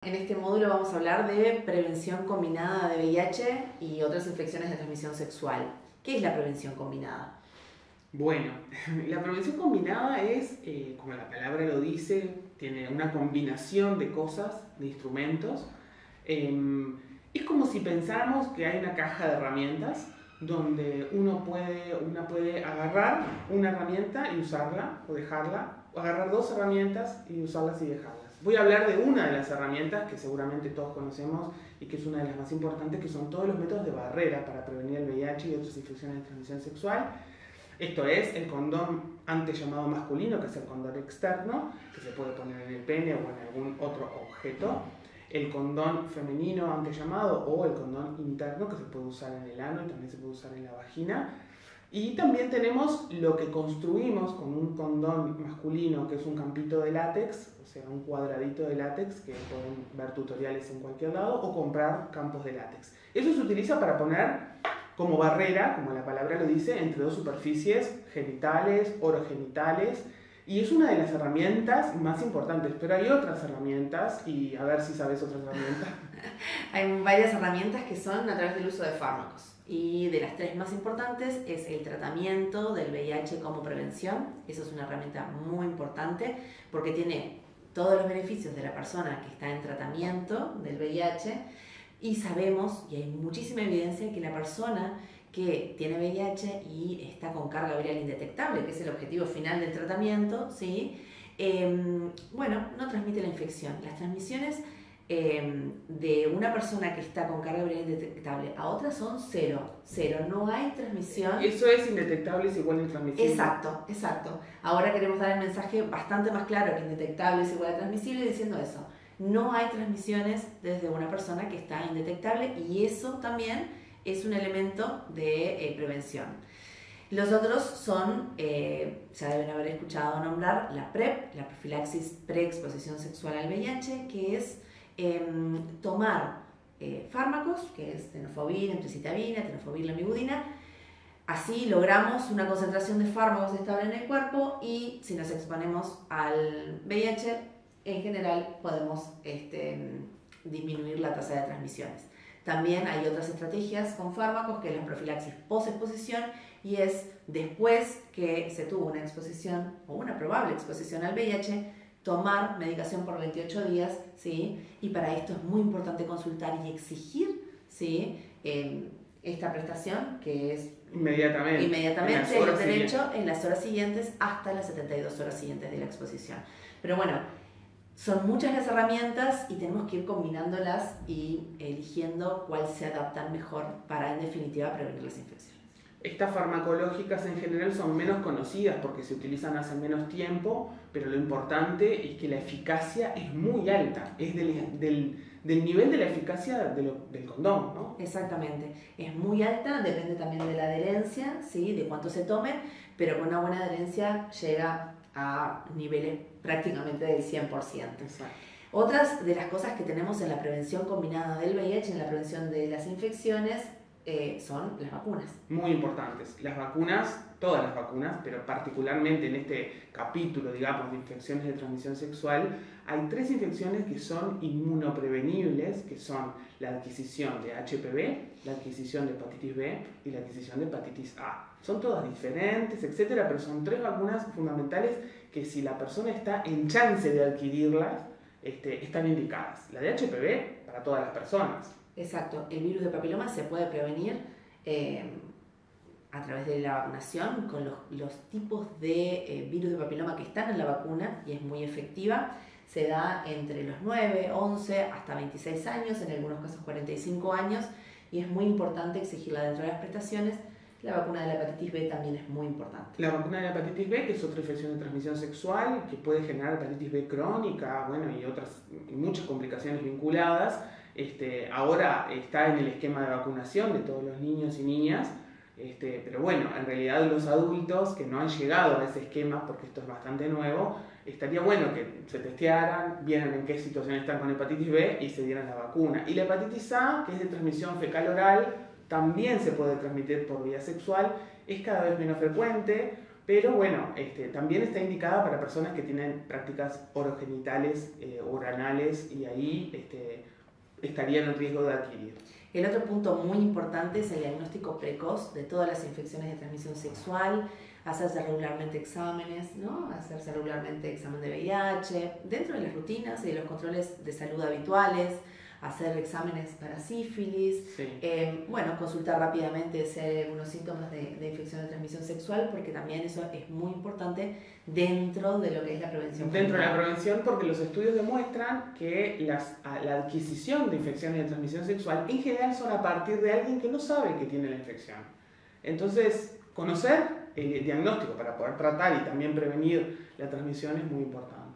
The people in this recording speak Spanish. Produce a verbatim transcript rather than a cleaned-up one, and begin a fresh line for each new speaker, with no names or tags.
En este módulo vamos a hablar de prevención combinada de V I H y otras infecciones de transmisión sexual. ¿Qué es la prevención combinada?
Bueno, la prevención combinada es, eh, como la palabra lo dice, tiene una combinación de cosas, de instrumentos. Eh, es como si pensáramos que hay una caja de herramientas donde uno puede, una puede agarrar una herramienta y usarla o dejarla, o agarrar dos herramientas y usarlas y dejarlas. Voy a hablar de una de las herramientas que seguramente todos conocemos y que es una de las más importantes, que son todos los métodos de barrera para prevenir el V I H y otras infecciones de transmisión sexual. Esto es el condón antes llamado masculino, que es el condón externo, que se puede poner en el pene o en algún otro objeto. El condón femenino antes llamado, o el condón interno, que se puede usar en el ano y también se puede usar en la vagina. Y también tenemos lo que construimos con un condón masculino, que es un campito de látex, o sea, un cuadradito de látex, que pueden ver tutoriales en cualquier lado, o comprar campos de látex. Eso se utiliza para poner como barrera, como la palabra lo dice, entre dos superficies genitales, orogenitales, y es una de las herramientas más importantes, pero hay otras herramientas, y a ver si sabes otras herramientas.
Hay varias herramientas que son a través del uso de fármacos. Y de las tres más importantes es el tratamiento del V I H como prevención. Esa es una herramienta muy importante porque tiene todos los beneficios de la persona que está en tratamiento del V I H, y sabemos, y hay muchísima evidencia, que la persona que tiene V I H y está con carga viral indetectable, que es el objetivo final del tratamiento, ¿sí? Eh, bueno, no transmite la infección. Las transmisiones eh, de una persona que está con carga viral indetectable a otra son cero, cero, no hay transmisión.
Y eso es indetectable es igual a intransmisible.
Exacto, exacto. Ahora queremos dar el mensaje bastante más claro, que indetectable es igual a transmisible, diciendo eso. No hay transmisiones desde una persona que está indetectable, y eso también es un elemento de eh, prevención. Los otros son, eh, ya deben haber escuchado nombrar, la PrEP, la profilaxis preexposición sexual al V I H, que es eh, tomar eh, fármacos, que es tenofovir, emtricitabina, tenofovir, lamivudina. Así logramos una concentración de fármacos estable en el cuerpo, y si nos exponemos al V I H, en general podemos este, disminuir la tasa de transmisiones. También hay otras estrategias con fármacos, que es la profilaxis post-exposición, y es después que se tuvo una exposición o una probable exposición al V I H, tomar medicación por veintiocho días, ¿sí? Y para esto es muy importante consultar y exigir, ¿sí? Eh, esta prestación, que es
inmediatamente,
inmediatamente el derecho en las horas siguientes hasta las setenta y dos horas siguientes de la exposición. Pero bueno, son muchas las herramientas y tenemos que ir combinándolas y eligiendo cuál se adaptan mejor para, en definitiva, prevenir las infecciones.
Estas farmacológicas en general son menos conocidas porque se utilizan hace menos tiempo, pero lo importante es que la eficacia es muy alta, es del, del, del nivel de la eficacia de lo, del condón, ¿no?
Exactamente, es muy alta, depende también de la adherencia, ¿sí? De cuánto se tome, pero con una buena adherencia llega a niveles prácticamente del cien por ciento.
Exacto.
Otras de las cosas que tenemos en la prevención combinada del V I H, en la prevención de las infecciones, eh, son las vacunas.
Muy importantes. Las vacunas, todas las vacunas, pero particularmente en este capítulo, digamos, de infecciones de transmisión sexual, hay tres infecciones que son inmunoprevenibles, que son la adquisición de H P V, la adquisición de hepatitis B y la adquisición de hepatitis A. Son todas diferentes, etcétera, pero son tres vacunas fundamentales que, si la persona está en chance de adquirirlas, este, están indicadas. La de H P V para todas las personas.
Exacto, el virus de papiloma se puede prevenir eh, a través de la vacunación con los, los tipos de eh, virus de papiloma que están en la vacuna, y es muy efectiva. Se da entre los nueve, once hasta veintiséis años, en algunos casos cuarenta y cinco años, y es muy importante exigirla dentro de las prestaciones. La vacuna de la hepatitis B también es muy importante.
La vacuna de la hepatitis B, que es otra infección de transmisión sexual, que puede generar hepatitis B crónica, bueno, y otras, y muchas complicaciones vinculadas. Este, ahora está en el esquema de vacunación de todos los niños y niñas, este, pero bueno, en realidad los adultos que no han llegado a ese esquema, porque esto es bastante nuevo, estaría bueno que se testearan, vieran en qué situación están con hepatitis B y se dieran la vacuna. Y la hepatitis A, que es de transmisión fecal-oral, también se puede transmitir por vía sexual, es cada vez menos frecuente, pero bueno, este, también está indicada para personas que tienen prácticas orogenitales eh, o oranales y ahí este, estarían en riesgo de adquirir.
El otro punto muy importante es el diagnóstico precoz de todas las infecciones de transmisión sexual, hacerse regularmente exámenes, ¿no? Hacerse regularmente examen de V I H, dentro de las rutinas y de los controles de salud habituales, hacer exámenes para sífilis,
Sí.
eh, bueno, consultar rápidamente si hay algunos síntomas de, de infección de transmisión sexual, porque también eso es muy importante dentro de lo que es la prevención.
Dentro de la prevención, porque los estudios demuestran que las, a, la adquisición de infecciones de transmisión sexual en general son a partir de alguien que no sabe que tiene la infección. Entonces, conocer el diagnóstico para poder tratar y también prevenir la transmisión es muy importante.